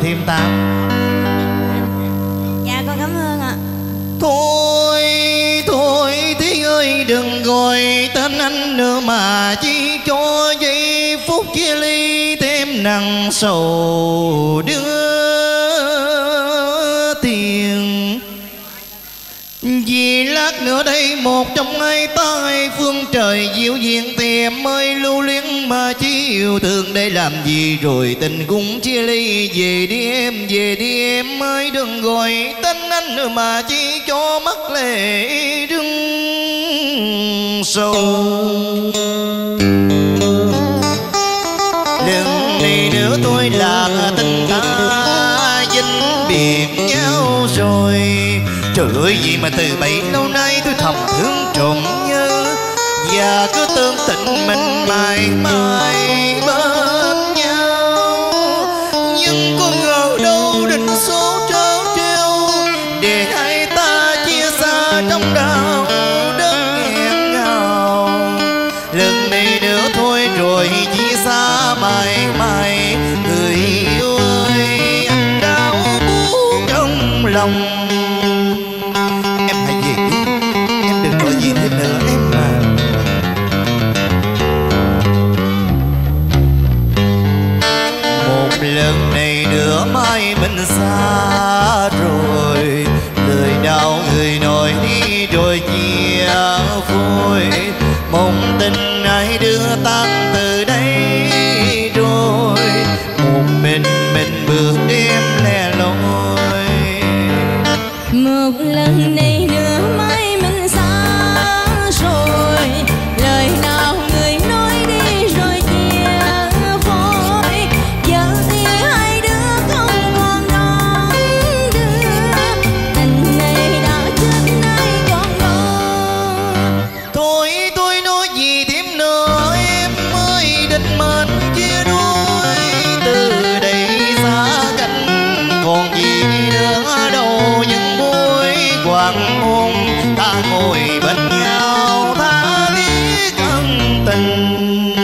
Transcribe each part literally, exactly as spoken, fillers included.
thêm tám. Dạ con cảm ơn ạ. Thôi thôi Thí ơi, đừng gọi tên anh nữa mà chỉ cho giây phút chia ly thêm nặng sầu đưa tiền. Vì lát nữa đây một trong hai tay phương trời dịu dàng thì em mới lưu luyến mà chỉ yêu thương để làm gì rồi tình cũng chia ly. Về đi em, về đi em ơi, đừng gọi tên anh nữa mà chỉ cho mắt lệ rưng sâu. Lần này nữa tôi là tình ta dính biệt nhau rồi. Trời ơi, gì mà từ bấy lâu nay tôi thầm thương trộm nhớ, và cứ tương tình mình mãi mãi bên nhau. Nhưng có ngờ đâu định số trớ trêu, để hai ta chia xa trong đau đớn nghẹn ngào. Lần này nữa thôi rồi chia xa mãi mãi. Người yêu ơi, anh đau buốt trong lòng. Lần này nữa mai mình xa rồi, lời đau người nói đi rồi chia phôi. Mong tình ai đưa tan từ đây rồi, một mình mình bước đêm lẻ loi. Một lần này nữa mai mình xa rồi, lời nào người nói đi rồi chia phôi. Giờ thì hai đứa không còn đón đưa, tình này đã chết nay còn đâu. Thôi tôi nói gì thêm nữa, em ơi định mệnh chia đôi. Từ đây xa cách còn gì nữa đâu, những buổi hoàng hôn ta ngồi bên nhau tha thiết ân tình.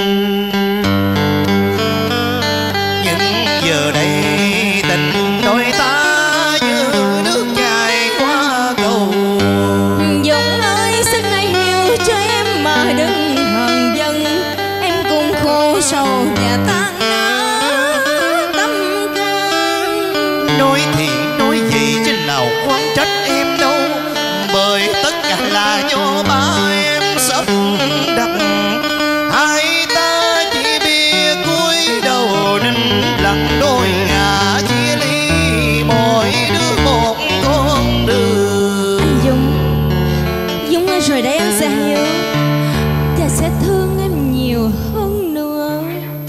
Nhưng giờ đây tình đôi ta như nước chảy qua cầu. Dũng ơi, xin hãy hiểu cho em mà đừng hờn giận. Em cũng khổ sầu và tan nát tâm can. Nói thì nói gì chứ nào quan trách em đâu, bởi tất cả là do ba em sắp đặt. Hai ta chỉ biết cúi đầu nên lặng đôi ngả chia ly, mỗi đứa một con đường. Anh Dũng, Dũng ơi, rồi đấy anh sẽ hiểu và sẽ thương em nhiều hơn nữa.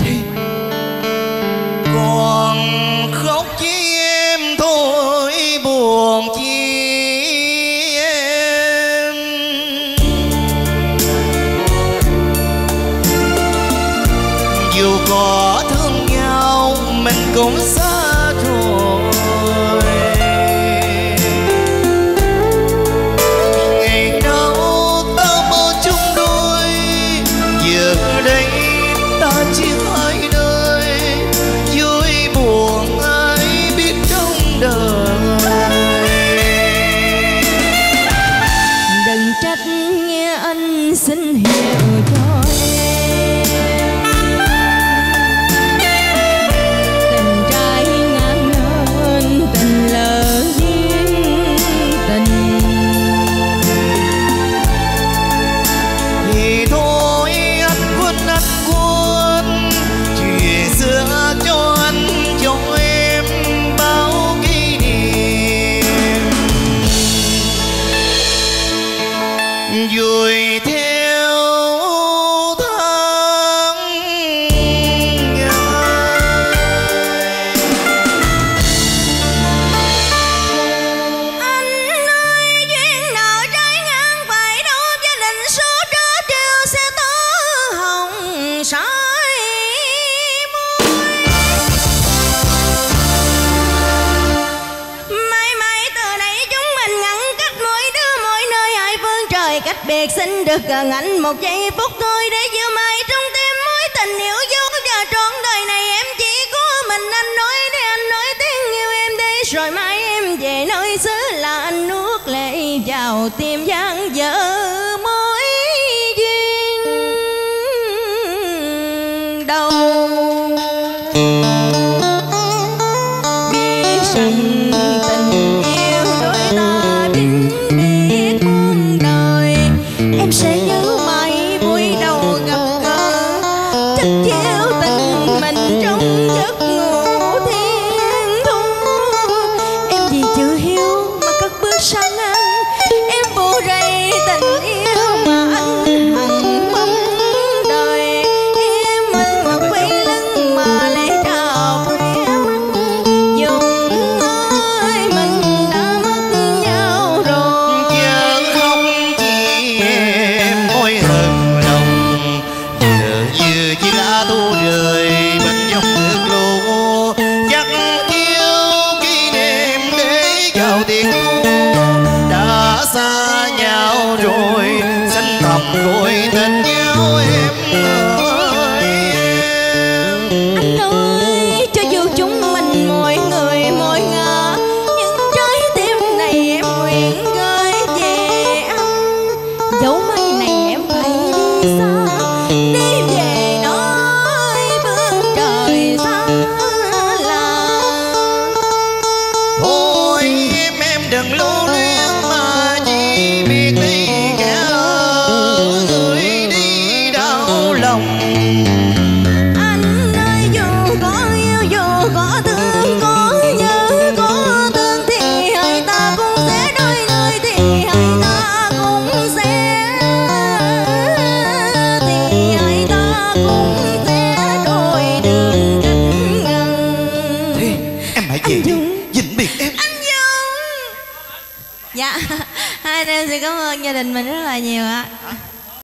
Còn khóc chi em thôi, buồn chi em. Dù có thương nhau mình cũng xa rồi. Ngày đâu ta mơ chung đôi, giờ đây ta chia hai nơi. Vui buồn ai biết trong đời. Đừng trách nghe anh xin hiểu cho em. Tình trai ngang nên tình lỡ duyên tình. Thì thôi anh quên anh quên, chuyện xưa cho anh cho em bao kỷ niệm. Vui theo tháng ngày. Anh ơi, duyên nợ trái ngang phải đâu, gia đình số trớ trêu sẽ tỏ hồng sỏi môi. Mãi mãi từ đây chúng mình ngăn cách, mỗi đứa mỗi nơi hai phương trời cách biệt. Xin được gần anh một giây phút thôi, để giữ mãi trong tim mối tình yêu dấu, và trọn đời này em chỉ có mình anh. Nói đi anh nói tiếng Rồi mai em về nơi xứ là anh nuốt lệ vào tim gian dở mối duyên đầu. Biết rằng tình yêu đôi ta vĩnh biệt muôn đời, em sẽ nhớ mãi buổi đầu gặp gỡ, chắc chiếu tình mình trong giấc ngủ thiên thu. Em vì chưa hiếu mà cất bước sang anh, em vô rầy tình yêu mà anh hằng mong đời. Em mình ngọc quay lưng mà lẽ trào khóe mắt, dùng ơi mình đã mất nhau rồi. Giờ không chỉ em môi hờn lòng, giờ như chỉ lá thu rơi bên dòng nước lũ. Chắc chiều kỷ niệm để vào tiền thu, đã xa nhau rồi xanh thầm gọi tên nhau em ơi em. Anh ơi cho dù chúng mình mỗi người mỗi ngả, nhưng trái tim này em nguyện gửi về anh. Dẫu mai này em phải đi xa, đi về nơi phương trời xa lạ. Thôi em em đừng lưu luyến mà chỉ biết đi kẻ người đi đau lòng. Anh ơi dù có yêu dù có thương, có nhớ có thương thì hai ta cũng sẽ đôi nơi, thì hai ta cũng sẽ thì hai ta cũng sẽ đôi đường cách ngần. Thế em hãy về đi, vĩnh biệt em. Anh Dung. Dạ hai anh em xin cảm ơn gia đình mình rất là nhiều ạ.